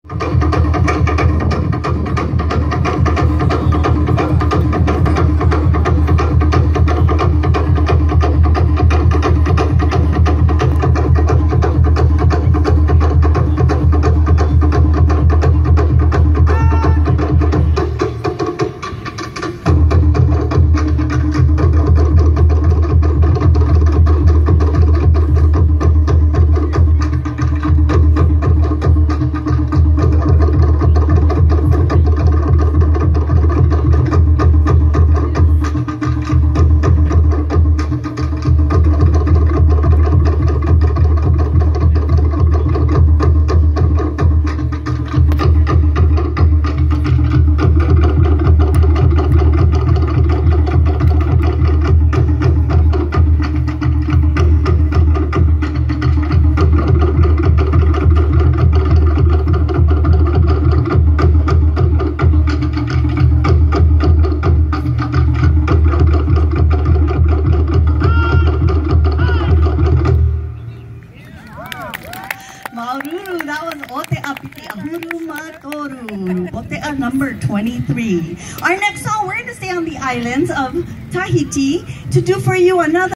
Maururu, that was Ote'a Piti Ahuru Matoru. Ote'a number 23. Our next song, we're going to stay on the islands of Tahiti to do for you another